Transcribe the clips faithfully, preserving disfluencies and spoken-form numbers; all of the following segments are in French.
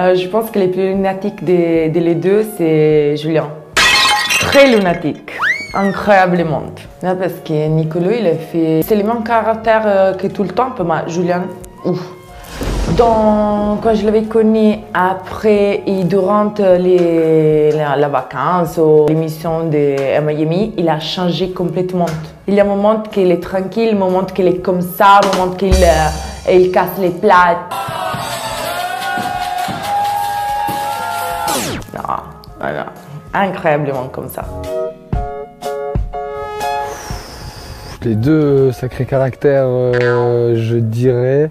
Euh, je pense que les plus lunatiques des, des les deux, c'est Julien. Très lunatique, incroyablement. Non, parce que Nicolas, il a fait... C'est le même caractère que tout le temps, pour moi. Julien, ouf. Donc, quand je l'avais connu après et durant les, la, la vacance ou l'émission de Miami, il a changé complètement. Il y a un moment qu'il est tranquille, un moment qu'il est comme ça, un moment qu'il euh, il casse les plats. Non, voilà. Incroyablement comme ça. Les deux sacrés caractères, euh, je dirais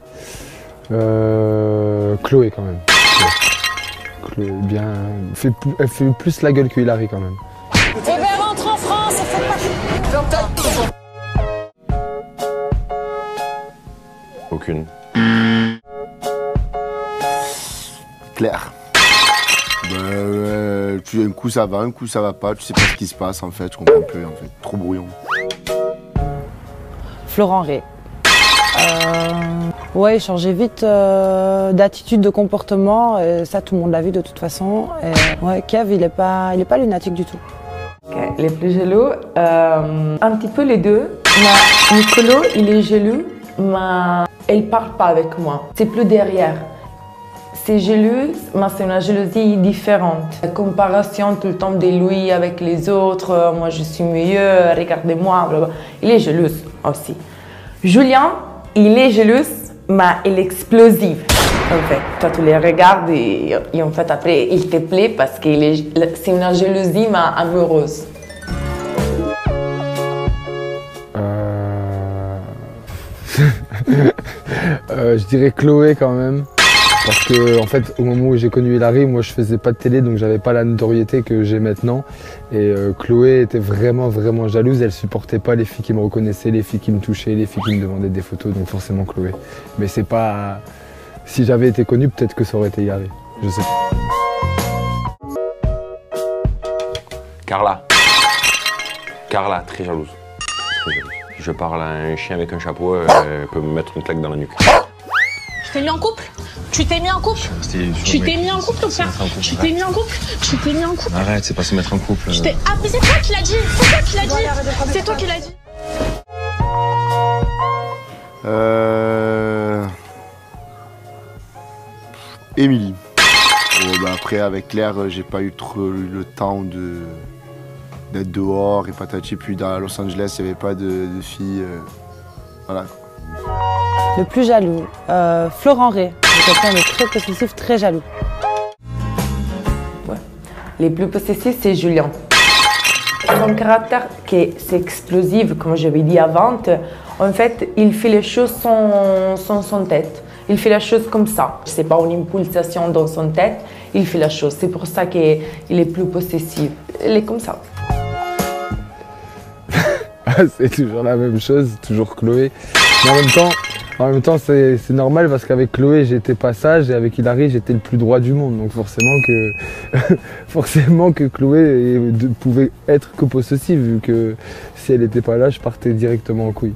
euh, Chloé quand même. Chloé, bien, fait, elle fait plus la gueule que Hilary quand même. Eh ben rentre en France et faites pas... Aucune. Claire. Bah, euh, tu, un coup ça va, un coup ça va pas, tu sais pas ce qui se passe en fait, je comprends plus en fait, trop brouillon. Florent Rey. Euh, ouais, il changeait vite euh, d'attitude, de comportement, et ça tout le monde l'a vu de toute façon. Et, ouais, Kev, il est pas, il est pas lunatique du tout. Okay. Les plus jaloux, euh, un petit peu les deux. Mais Nicolas, il est jaloux, mais il parle pas avec moi. C'est plus derrière. C'est jaloux, mais c'est une jalousie différente. La comparaison tout le temps de lui avec les autres, moi je suis meilleur, regardez-moi, il est jaloux aussi. Julien, il est jaloux, mais il est explosif. En fait, toi tu les regardes et, et en fait après il te plaît parce que c'est une jalousie mais amoureuse. Euh... euh, je dirais Chloé quand même. Parce que en fait, au moment où j'ai connu Hilary, moi je faisais pas de télé, donc j'avais pas la notoriété que j'ai maintenant. Et euh, Chloé était vraiment vraiment jalouse, elle supportait pas les filles qui me reconnaissaient, les filles qui me touchaient, les filles qui me demandaient des photos, donc forcément Chloé. Mais c'est pas... Si j'avais été connu, peut-être que ça aurait été Hilary, je sais pas. Carla. Carla, très jalouse. Très jalouse. Je parle à un chien avec un chapeau, euh, elle peut me mettre une claque dans la nuque. Tu t'es mis en couple? Tu t'es mis en couple? Tu t'es mis en couple ou pas? Tu t'es mis en couple? Tu t'es mis en couple? Arrête, c'est pas se mettre en couple. Tu t'es... Ah mais c'est toi qui l'as dit! C'est toi qui l'as dit! C'est toi qui l'as dit! Euh... Émilie. Bon, bah, après avec Claire, j'ai pas eu trop eu le temps de d'être dehors et patati. Puis dans Los Angeles, il n'y avait pas de, de filles. Euh... Voilà. Le plus jaloux, euh, Florent Rey. C'est quelqu'un de très possessif, très jaloux. Ouais. Les plus possessifs, c'est Julien. Son caractère, qui c'est explosif, comme j'avais dit avant, en fait, il fait les choses sans, sans son tête. Il fait la chose comme ça. C'est pas une impulsation dans son tête, il fait la chose. C'est pour ça qu'il est plus possessif. Il est comme ça. C'est toujours la même chose, toujours Chloé. Mais en même temps, en même temps c'est normal parce qu'avec Chloé, j'étais pas sage et avec Hilary, j'étais le plus droit du monde. Donc forcément que, forcément que Chloé pouvait être que possessive, vu que si elle n'était pas là, je partais directement en couille.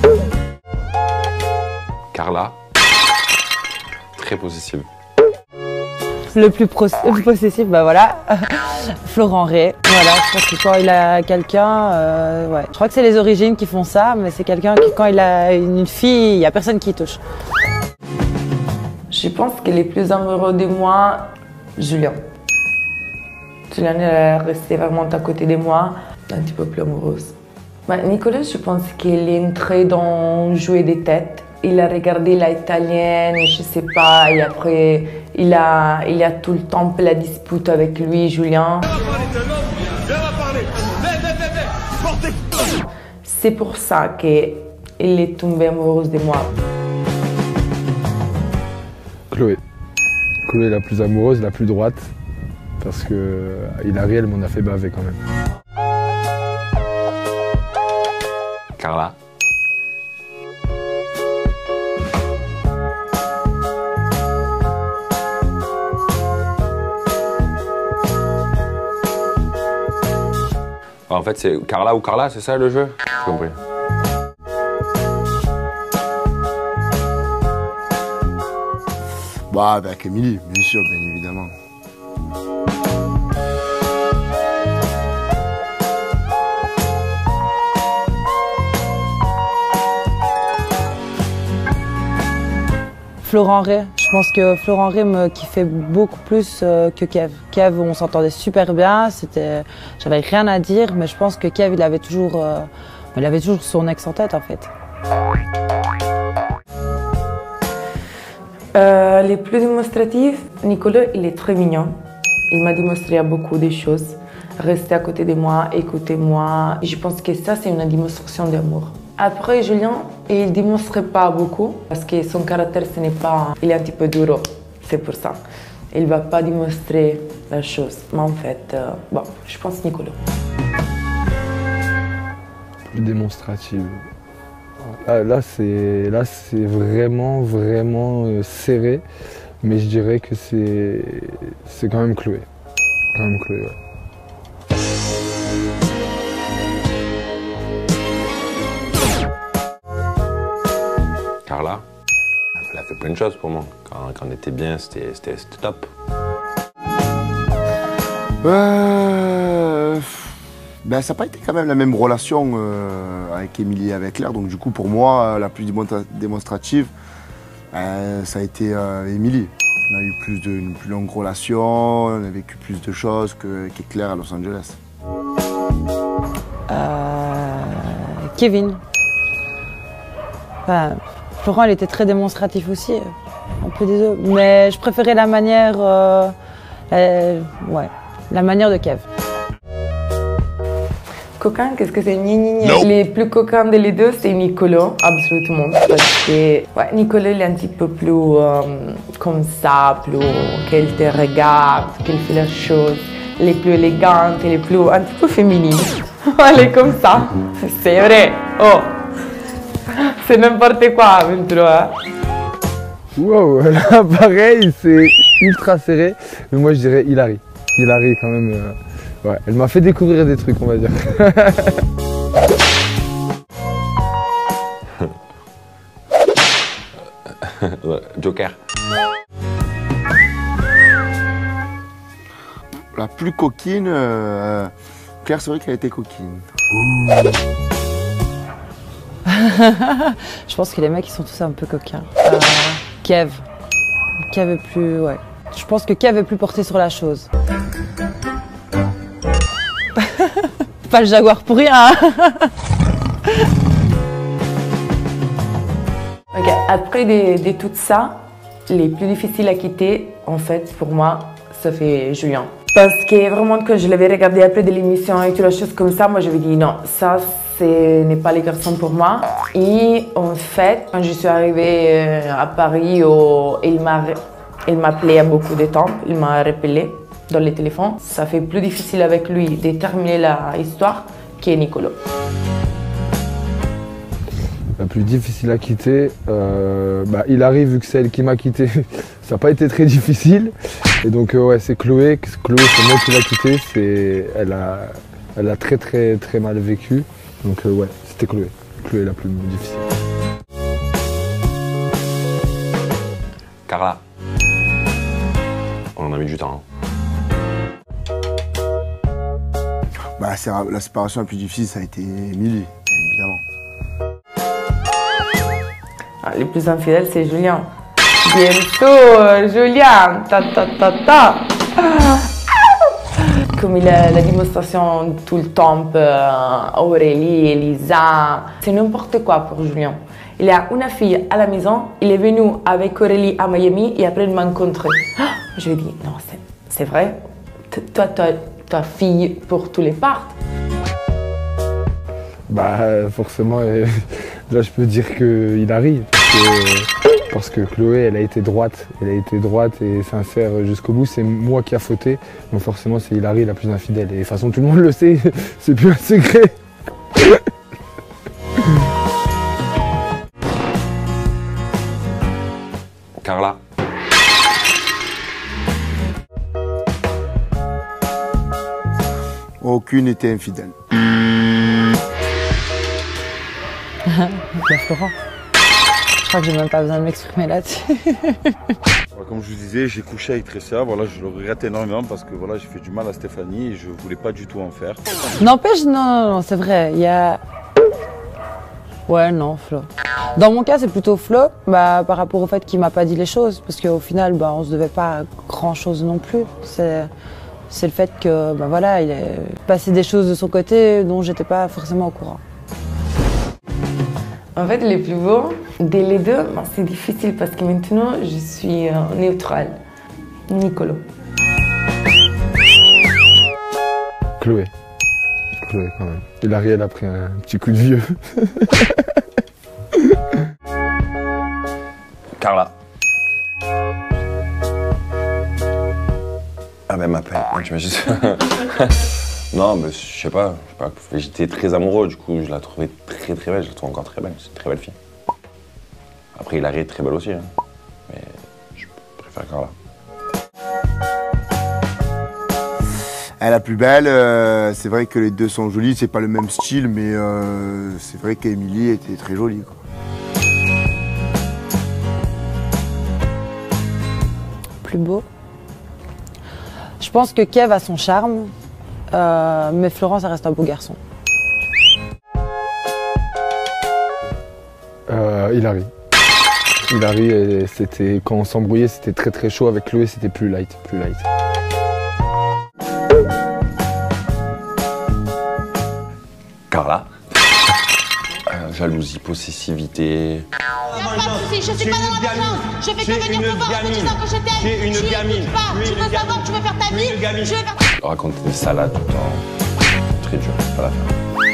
Carla, très possessive. Le plus possessif, bah voilà, Florent Rey. Voilà, je pense que quand il a quelqu'un, euh, ouais. Je crois que c'est les origines qui font ça, mais c'est quelqu'un qui, quand il a une fille, il n'y a personne qui touche. Je pense que les plus amoureux de moi, Julien. Julien est resté vraiment à côté de moi, un petit peu plus amoureuse. Bah, Nicolas, je pense qu'il est entré dans jouer des têtes. Il a regardé la italienne, je sais pas, et après, il a, il a tout le temps la dispute avec lui, Julien. C'est pour ça qu'il est tombé amoureuse de moi. Chloé. Chloé est la plus amoureuse, la plus droite, parce que Hilary, elle m'en a fait baver quand même. Carla. En fait, c'est Carla ou Carla, c'est ça le jeu? J'ai compris. Bon, Bah, avec Émilie, bien sûr, bien évidemment. Florent Ray, je pense que Florent Ray me kiffait beaucoup plus euh, que Kev. Kev, on s'entendait super bien, c'était, j'avais rien à dire, mais je pense que Kev, il avait toujours, euh, il avait toujours son ex en tête en fait. Euh, les plus démonstratifs, Nicolas, il est très mignon. Il m'a démontré beaucoup de choses. Rester à côté de moi, écouter moi. Je pense que ça, c'est une démonstration d'amour. Après, Julien, il ne démontre pas beaucoup parce que son caractère, ce n'est pas... Il est un petit peu dur, c'est pour ça. Il ne va pas démontrer la chose. Mais en fait, euh, bon, je pense Nicolas. Plus démonstrative. Là, là c'est là, c'est vraiment, vraiment euh, serré. Mais je dirais que c'est c'est quand même Chloé. Quand même Chloé, ouais. Carla, elle a fait plein de choses pour moi. Quand, quand on était bien, c'était top. Euh... Ben, ça n'a pas été quand même la même relation euh, avec Émilie et avec Claire. Donc du coup, pour moi, la plus démonstrative, euh, ça a été euh, Émilie. On a eu plus de, une plus longue relation, on a vécu plus de choses que, que Claire à Los Angeles. Euh... Kevin. Enfin, Florent, il était très démonstratif aussi, un peu désolé. Mais je préférais la manière, euh, euh, ouais, la manière de Kev. Coquin, qu'est-ce que c'est? No. Les plus coquins de les deux, c'est Nicolas, absolument. Parce que ouais, Nicolas, il est un petit peu plus euh, comme ça, plus qu'elle te regarde, qu'elle fait la chose, les plus élégantes, les plus un petit peu féminine. Elle est comme ça, c'est vrai. Oh. C'est n'importe quoi, Ventura. Wow, là pareil, c'est ultra serré. Mais moi je dirais Hilary. Hilary quand même, euh, ouais, elle m'a fait découvrir des trucs, on va dire. Joker. La plus coquine, euh, Claire, c'est vrai qu'elle était coquine. Ouh. Je pense que les mecs ils sont tous un peu coquins. Euh, Kev. Kev est plus. Ouais. Je pense que Kev est plus porté sur la chose. Pas le jaguar pour rien. Hein. Okay. Après de, de tout ça, les plus difficiles à quitter, en fait, pour moi, ça fait Julien. Parce que vraiment, quand je l'avais regardé après de l'émission et toutes les choses comme ça, moi j'avais dit non, ça ce n'est pas les garçons pour moi. Et en fait, quand je suis arrivée à Paris, oh, il m'appelait à beaucoup de temps, il m'a rappelé dans le téléphone. Ça fait plus difficile avec lui de terminer l'histoire que Nicolas. La plus difficile à quitter, euh, bah, Hilary, vu que c'est elle qui m'a quitté, ça n'a pas été très difficile. Et donc euh, ouais, c'est Chloé. Chloé, c'est moi qui l'ai quittée. Elle a, elle a très très très mal vécu. Donc euh, ouais, c'était Chloé. Chloé la plus difficile. Carla. On en a mis du temps. Hein. Bah, la séparation la plus difficile, ça a été Émilie, évidemment. Ah, les plus infidèles, c'est Julien. Bien sûr, Julien, ta ta ta ta. Comme il a la démonstration tout le temps, euh, Aurélie, Elisa, c'est n'importe quoi pour Julien. Il a une fille à la maison, il est venu avec Aurélie à Miami et après il m'a rencontré. Je lui ai dit, non, c'est vrai, toi, toi, ta fille pour tous les parts. Bah forcément, euh, là je peux dire que Hilary, parce que, parce que Chloé, elle a été droite, elle a été droite et sincère jusqu'au bout. C'est moi qui a fauté, donc forcément c'est Hilary la plus infidèle. Et de toute façon tout le monde le sait, c'est plus un secret. Carla. Aucune n'était infidèle. La Florent. crois que j'ai même pas besoin de m'exprimer là-dessus. Comme je vous disais, j'ai couché avec Tressia, voilà, je le regrette énormément parce que voilà, j'ai fait du mal à Stéphanie et je voulais pas du tout en faire. N'empêche, non, non, non, c'est vrai, il y a... Ouais, non, Flo. Dans mon cas, c'est plutôt Flo, bah, par rapport au fait qu'il m'a pas dit les choses, parce qu'au final, bah, on se devait pas grand-chose non plus. C'est le fait que, bah, voilà, il a passé des choses de son côté dont j'étais pas forcément au courant. En fait, les plus beaux, dès les deux, ben, c'est difficile parce que maintenant, je suis euh, neutrale. Nicolo. Chloé. Chloé, quand même. Hilary, elle a pris un petit coup de vieux. Carla. Ah ben ma peine, tu m'imagines. Non, mais je sais pas, je sais pas. J'étais très amoureux, du coup, je la trouvais très très belle, je la trouve encore très belle, c'est une très belle fille. Après, Hilary est très belle aussi, hein. Mais je préfère Carla. Elle la plus belle, euh, c'est vrai que les deux sont jolies, c'est pas le même style, mais euh, c'est vrai qu'Emilie était très jolie, quoi. Plus beau. Je pense que Kev a son charme. Euh, mais Florent, ça reste un beau garçon. Euh, Hilary. Hilary, c'était quand on s'embrouillait, c'était très très chaud. Avec Chloé, c'était plus light, plus light. Carla. Euh, jalousie, possessivité. Pas de soucis, je suis pas dans la maison. Je vais te venir te voir en te disant que je t'aime. J'ai une gamine. Tu veux savoir, tu veux faire ta vie. Je vais faire... Raconter des salades tout le temps. Très dur, pas la faire.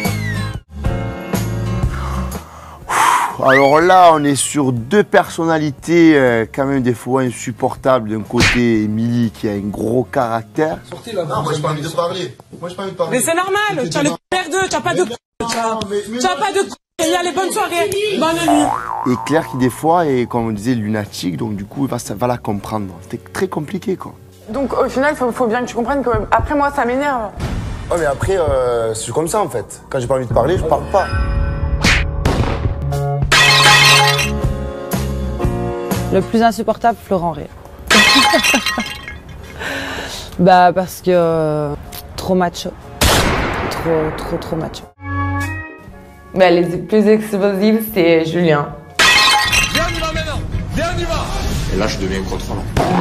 Alors là, on est sur deux personnalités euh, quand même des fois insupportables. D'un côté, Émilie qui a un gros caractère. Sortez là, non, moi j'ai pas envie de parler. Moi j'ai pas envie de parler. Mais c'est normal, tu as le perdeux, tu n'as pas de c***. Tu n'as pas de c***. Il y a les bonnes soirées, bonne nuit. Et Claire qui des fois est, comme on disait, lunatique, donc du coup, va, ça va la comprendre. C'était très compliqué, quoi. Donc au final, il faut, faut bien que tu comprennes que après moi, ça m'énerve. Ouais, mais après, euh, c'est comme ça en fait. Quand j'ai pas envie de parler, je parle pas. Le plus insupportable, Florent Ré. Bah parce que euh, trop macho. Trop, trop, trop macho. Ben, les plus explosives, c'est Julien. Viens, on y va maintenant. Viens, on y va. Et là, je deviens contrôlant.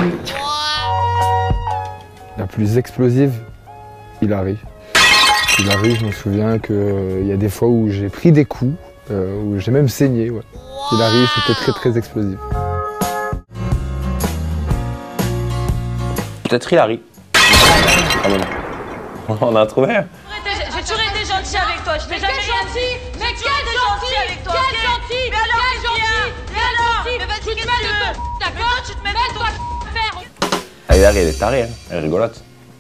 La plus explosive, Hilary. Hilary, je me souviens qu'il euh, y a des fois où j'ai pris des coups, euh, où j'ai même saigné. Ouais. Hilary, c'était très très explosif. Peut-être Hilary. Ah bon. On a trouvé un. J'ai toujours été gentil avec toi. Je t'ai jamais gentil. Mais quel gentil avec toi. Quel gentil. Mais alors, quel gentil. Mais alors, mais vas-y, tu te mets de ton... D'accord, tu te mets de toi faire. Ah, Hilary, elle est tarée, hein. Elle est rigolote.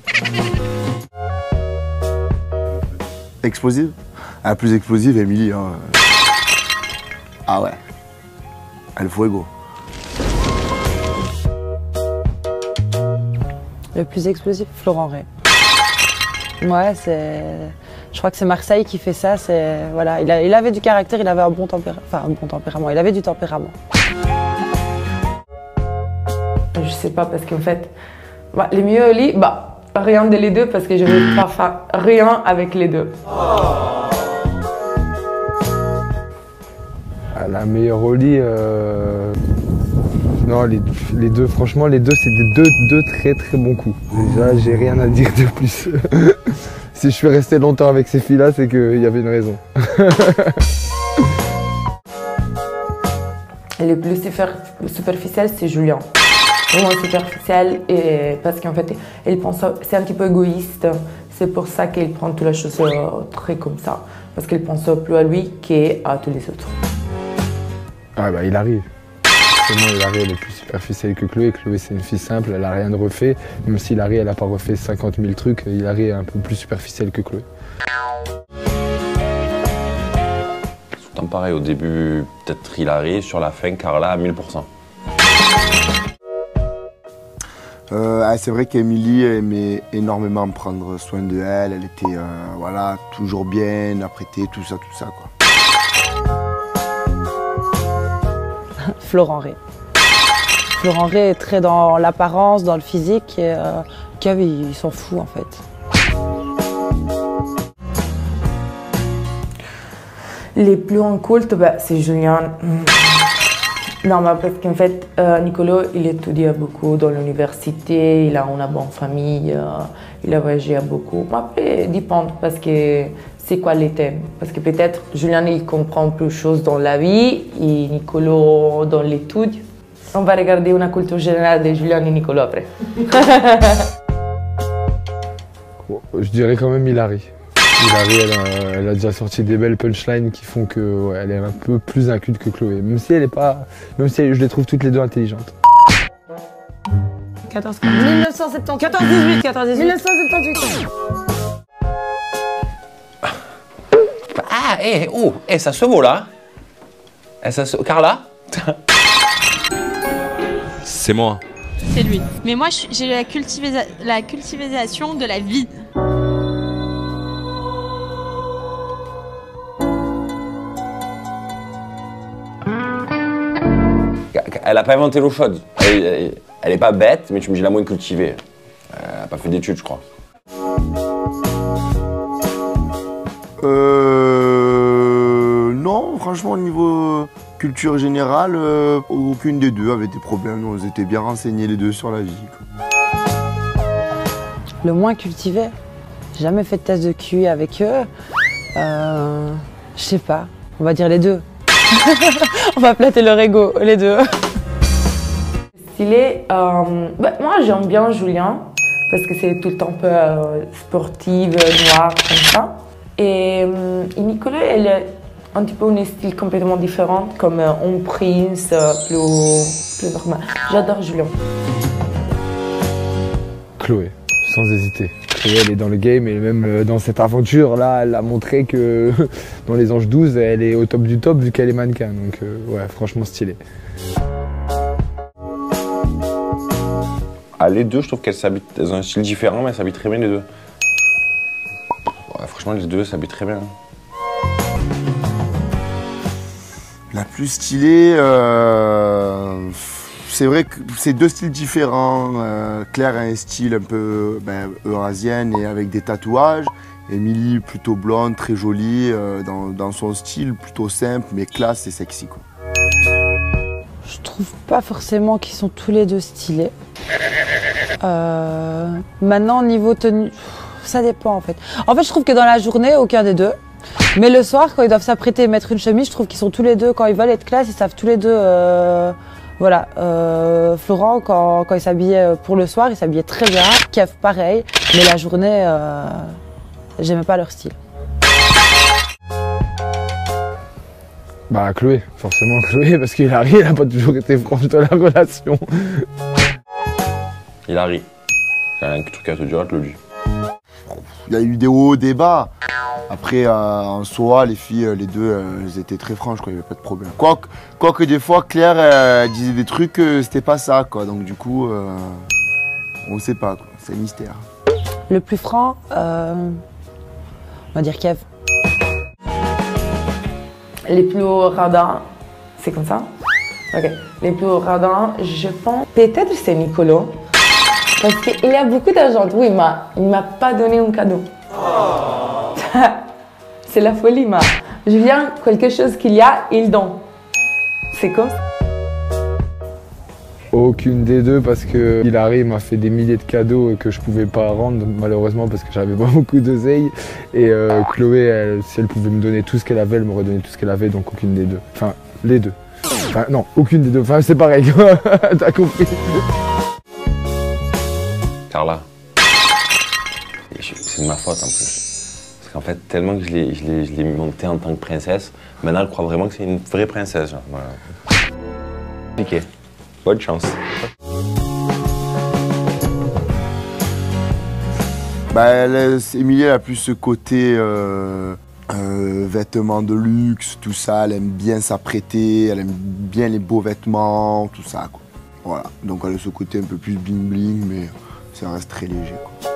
Explosive? La plus explosive, Émilie. Hein. Ah ouais. El fuego. Le plus explosif, Florent Ré. Ouais, c'est... Je crois que c'est Marseille qui fait ça, c'est... Voilà, il, a... il avait du caractère, il avait un bon tempérament. Enfin, un bon tempérament, il avait du tempérament. Je sais pas, parce qu'en fait, bah, les mieux au lit, bah, rien de les deux, parce que je veux pas faire rien avec les deux. À la meilleure au lit, euh... non, les, les deux, franchement, les deux, c'est des deux, deux très très bons coups. Déjà, j'ai rien à dire de plus. Si je suis resté longtemps avec ces filles-là, c'est qu'il y avait une raison. Et le plus superficiel, c'est Julien. Vraiment superficiel, et parce qu'en fait, il pense, c'est un petit peu égoïste. C'est pour ça qu'il prend toutes les choses très comme ça. Parce qu'il pense plus à lui qu'à tous les autres. Ah bah, il arrive. Moi, Hilary, elle est plus superficielle que Chloé. Chloé, c'est une fille simple, elle n'a rien de refait. Même si Hilary, elle n'a pas refait cinquante mille trucs, Hilary est un peu plus superficielle que Chloé. Tout le temps pareil, au début, peut-être Hilary, sur la fin, Carla à mille pour cent. Euh, ah, c'est vrai qu'Émilie aimait énormément prendre soin de elle. Elle était euh, voilà, toujours bien apprêtée, tout ça, tout ça, quoi. Florent Rey. Florent Rey est très dans l'apparence, dans le physique, et euh, Kev, il, il s'en fout en fait. Les plus incultes, bah, c'est Julien. Non, mais parce qu'en fait, euh, Nicolas, il étudie beaucoup dans l'université, il a une bonne famille, euh, il a voyagé beaucoup. Après, dépend parce que c'est quoi les thèmes. Parce que peut-être Julien, il comprend plus de choses dans la vie et Nicolas dans l'étude. On va regarder une culture générale de Julien et Nicolas après. Je dirais quand même Hilary. Hilary, elle a, elle a déjà sorti des belles punchlines qui font que ouais, elle est un peu plus inculte que Chloé. Même si elle est pas, même si elle, je les trouve toutes les deux intelligentes. quatorze, mille neuf cent soixante-dix-huit. quatorze dix-huit. quatorze dix-huit. mille neuf cent soixante-dix-huit. Ah, hé, hey, oh, hey, ça se vaut là. Eh, ça se... Carla. C'est moi. C'est lui. Mais moi, j'ai la, cultivisa la cultivation de la vie. Elle a pas inventé l'eau chaude. Elle, elle, elle est pas bête, mais tu me dis la moins cultivée. Elle a pas fait d'études, je crois. Euh... Non, franchement, au niveau culture générale, euh, aucune des deux avait des problèmes. On étaient bien renseignés les deux sur la vie. Quoi. Le moins cultivé. J'ai jamais fait de test de Q I avec eux. Euh... Je sais pas. On va dire les deux. On va flatter leur ego, les deux. Stylé, euh, bah, moi j'aime bien Julien parce que c'est tout le temps un peu euh, sportive, noire, comme ça. Et, euh, et Nicolas, elle est un petit peu un style complètement différent, comme euh, un prince, euh, plus, plus normal. J'adore Julien. Chloé, sans hésiter. Chloé, elle est dans le game et même dans cette aventure-là, elle a montré que dans les Anges douze, elle est au top du top vu qu'elle est mannequin. Donc euh, ouais, franchement stylé. Ah, les deux, je trouve qu'elles s'habillent, elles ont un style différent, mais elles s'habillent très bien les deux. Ouais, franchement, les deux s'habillent très bien. La plus stylée, euh, c'est vrai que c'est deux styles différents. Euh, Claire a un style un peu ben, eurasienne et avec des tatouages. Émilie, plutôt blonde, très jolie, euh, dans, dans son style, plutôt simple, mais classe et sexy, quoi. Je trouve pas forcément qu'ils sont tous les deux stylés. Euh, maintenant, niveau tenue, ça dépend en fait. En fait, je trouve que dans la journée, aucun des deux. Mais le soir, quand ils doivent s'apprêter et mettre une chemise, je trouve qu'ils sont tous les deux, quand ils veulent être classe, ils savent tous les deux. Euh, voilà. Euh, Florent, quand, quand il s'habillait pour le soir, il s'habillait très bien. Kev, pareil. Mais la journée, euh, j'aimais pas leur style. Bah Chloé, forcément Chloé, parce qu'Hilary, elle a pas toujours été franche dans la relation. Hilary. J'ai un truc à te dire, te le dis. Il y a eu des hauts, des bas. Après, euh, en soi, les filles, les deux, euh, elles étaient très franches, quoi, il n'y avait pas de problème. Quoique, quoi que des fois, Claire euh, disait des trucs, euh, c'était pas ça, quoi. Donc du coup, euh, on sait pas, quoi. C'est un mystère. Le plus franc, euh, on va dire Kev. Les plus radins, c'est comme ça? Ok. Les plus radins, je pense, peut-être c'est Nicolas. Parce qu'il y a beaucoup d'argent. Oui, mais il ne m'a pas donné un cadeau. Oh. C'est la folie, mais je viens, quelque chose qu'il y a, il donne. C'est comme ça. Aucune des deux parce que Hilary m'a fait des milliers de cadeaux que je pouvais pas rendre malheureusement parce que j'avais pas beaucoup d'oseille. Et euh, Chloé, elle, si elle pouvait me donner tout ce qu'elle avait, elle m'aurait donné tout ce qu'elle avait, donc aucune des deux. Enfin, les deux. Enfin, non, aucune des deux. Enfin, c'est pareil. T'as compris. Carla. C'est de ma faute en plus. Parce qu'en fait, tellement que je l'ai montée en tant que princesse, maintenant elle croit vraiment que c'est une vraie princesse. Genre. Voilà. Piqué. Bonne chance. Bah, elle, Émilie, elle a plus ce côté euh, euh, vêtements de luxe, tout ça. Elle aime bien s'apprêter, elle aime bien les beaux vêtements, tout ça, quoi. Voilà. Donc elle a ce côté un peu plus bling bling, mais ça reste très léger, quoi.